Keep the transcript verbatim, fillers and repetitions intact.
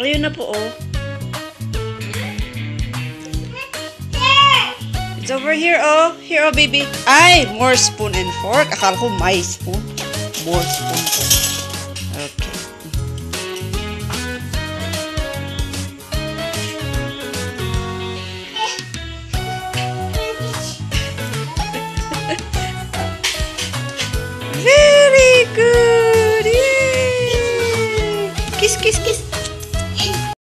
Ayun na po, oh. It's over here, oh. Here, oh, baby. Ay, more spoon and fork. Akala ko may spoon. More spoon.